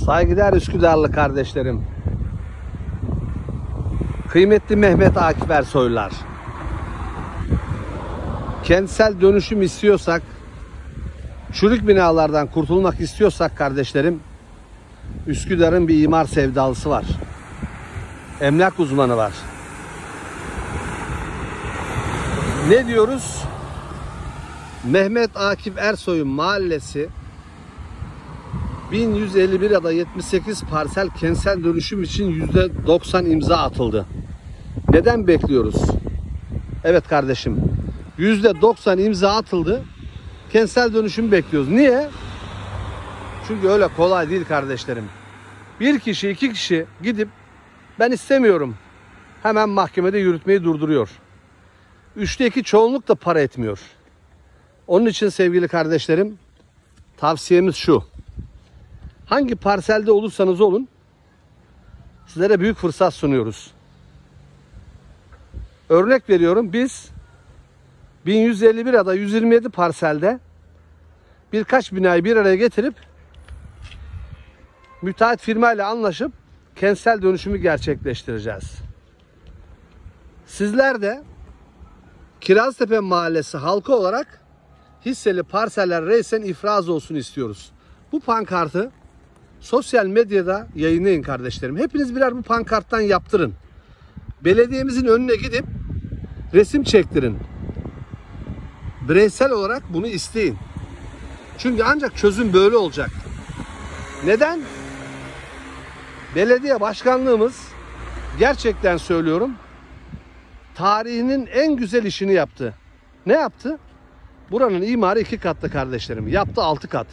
Saygıdeğer Üsküdarlı kardeşlerim, kıymetli Mehmet Akif Ersoylar, kentsel dönüşüm istiyorsak, çürük binalardan kurtulmak istiyorsak kardeşlerim, Üsküdar'ın bir imar sevdalısı var. Emlak uzmanı var. Ne diyoruz? Mehmet Akif Ersoy'un mahallesi 1151 ya da 78 parsel kentsel dönüşüm için %90 imza atıldı. Neden bekliyoruz? Evet kardeşim, %90 imza atıldı. Kentsel dönüşüm bekliyoruz. Niye? Çünkü öyle kolay değil kardeşlerim. Bir kişi, iki kişi gidip ben istemiyorum, hemen mahkemede yürütmeyi durduruyor. 3'te 2 çoğunluk da para etmiyor. Onun için sevgili kardeşlerim, tavsiyemiz şu: hangi parselde olursanız olun, sizlere büyük fırsat sunuyoruz. Örnek veriyorum, biz 1151 ya da 127 parselde birkaç binayı bir araya getirip müteahhit firmayla anlaşıp kentsel dönüşümü gerçekleştireceğiz. Sizler de Kiraztepe Mahallesi halkı olarak hisseli parseller reysen ifraz olsun istiyoruz. Bu pankartı sosyal medyada yayınlayın kardeşlerim. Hepiniz birer bu pankarttan yaptırın. Belediyemizin önüne gidip resim çektirin. Bireysel olarak bunu isteyin. Çünkü ancak çözüm böyle olacak. Neden? Belediye başkanlığımız, gerçekten söylüyorum, tarihinin en güzel işini yaptı. Ne yaptı? Buranın imarı 2 katlı kardeşlerim. Yaptı 6 kat.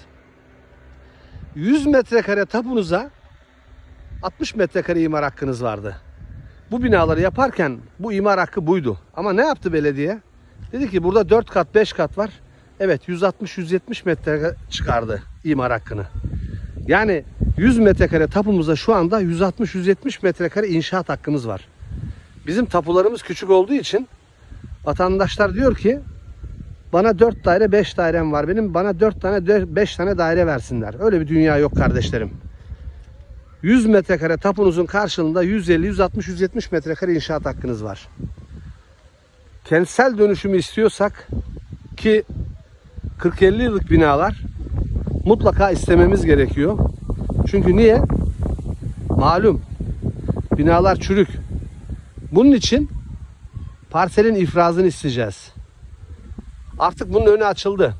100 metrekare tapunuza 60 metrekare imar hakkınız vardı. Bu binaları yaparken bu imar hakkı buydu. Ama ne yaptı belediye? Dedi ki burada 4 kat 5 kat var. Evet, 160-170 metrekare çıkardı imar hakkını. Yani 100 metrekare tapumuza şu anda 160-170 metrekare inşaat hakkımız var. Bizim tapularımız küçük olduğu için vatandaşlar diyor ki bana 4 daire 5 dairem var benim, bana 4 tane 5 tane daire versinler. Öyle bir dünya yok kardeşlerim. 100 metrekare tapunuzun karşılığında 150, 160, 170 metrekare inşaat hakkınız var. Kentsel dönüşümü istiyorsak, ki 40-50 yıllık binalar mutlaka istememiz gerekiyor. Çünkü niye? Malum, binalar çürük. Bunun için parselin ifrazını isteyeceğiz. Artık bunun önü açıldı.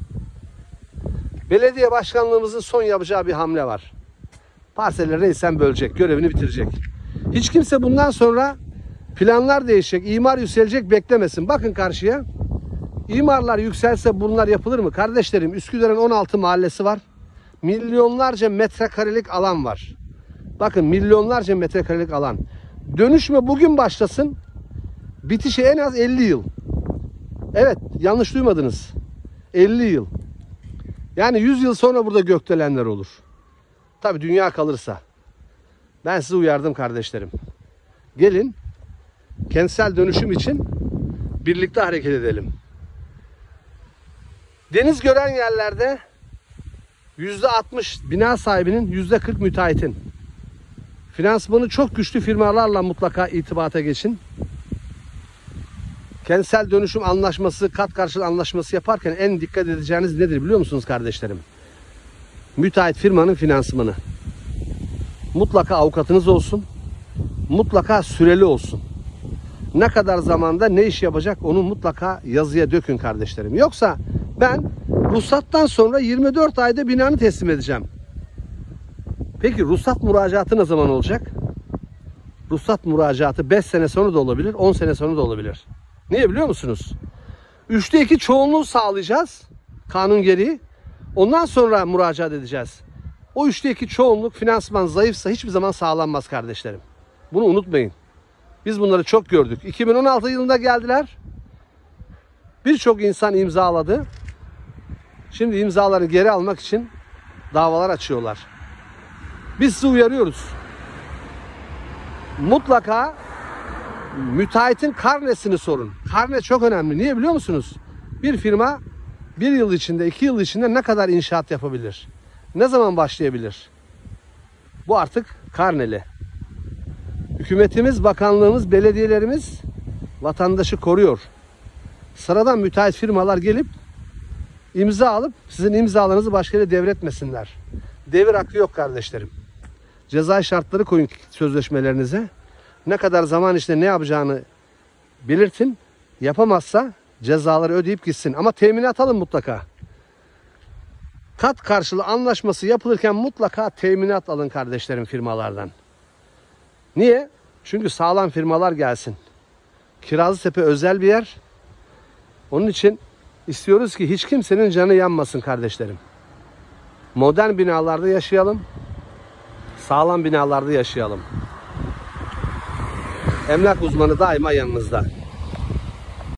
Belediye başkanlığımızın son yapacağı bir hamle var. Parselleri reysen bölecek, görevini bitirecek. Hiç kimse bundan sonra planlar değişecek, imar yükselecek beklemesin. Bakın karşıya. İmarlar yükselse bunlar yapılır mı? Kardeşlerim, Üsküdar'ın 16 mahallesi var. Milyonlarca metrekarelik alan var. Bakın, milyonlarca metrekarelik alan. Dönüşme bugün başlasın. Bitişi en az 50 yıl. Evet, yanlış duymadınız. 50 yıl. Yani 100 yıl sonra burada gökdelenler olur. Tabii dünya kalırsa. Ben sizi uyardım kardeşlerim. Gelin, kentsel dönüşüm için birlikte hareket edelim. Deniz gören yerlerde %60 bina sahibinin, %40 müteahhitin. Finansmanı çok güçlü firmalarla mutlaka irtibata geçin. Kentsel dönüşüm anlaşması, kat karşılığı anlaşması yaparken en dikkat edeceğiniz nedir biliyor musunuz kardeşlerim? Müteahhit firmanın finansmanı. Mutlaka avukatınız olsun. Mutlaka süreli olsun. Ne kadar zamanda ne iş yapacak onu mutlaka yazıya dökün kardeşlerim. Yoksa ben ruhsattan sonra 24 ayda binanı teslim edeceğim. Peki ruhsat müracaatı ne zaman olacak? Ruhsat müracaatı 5 sene sonra da olabilir, 10 sene sonra da olabilir. Niye biliyor musunuz? 3'te 2 çoğunluğu sağlayacağız, kanun gereği. Ondan sonra müracaat edeceğiz. O 3'te 2 çoğunluk, finansman zayıfsa hiçbir zaman sağlanmaz kardeşlerim. Bunu unutmayın. Biz bunları çok gördük. 2016 yılında geldiler. Birçok insan imzaladı. Şimdi imzaları geri almak için davalar açıyorlar. Biz sizi uyarıyoruz. Mutlaka müteahhitin karnesini sorun. Karne çok önemli. Niye biliyor musunuz? Bir firma 1 yıl içinde, 2 yıl içinde ne kadar inşaat yapabilir? Ne zaman başlayabilir? Bu artık karneli. Hükümetimiz, bakanlığımız, belediyelerimiz vatandaşı koruyor. Sıradan müteahhit firmalar gelip imza alıp sizin imzalarınızı başka yere devretmesinler. Devir hakkı yok kardeşlerim. Cezai şartları koyun sözleşmelerinize. Ne kadar zaman içinde ne yapacağını belirtin. Yapamazsa cezaları ödeyip gitsin. Ama teminat alın mutlaka. Kat karşılığı anlaşması yapılırken mutlaka teminat alın kardeşlerim firmalardan. Niye? Çünkü sağlam firmalar gelsin. Kirazlıtepe özel bir yer. Onun için istiyoruz ki hiç kimsenin canı yanmasın kardeşlerim. Modern binalarda yaşayalım. Sağlam binalarda yaşayalım. Emlak uzmanı daima yanınızda.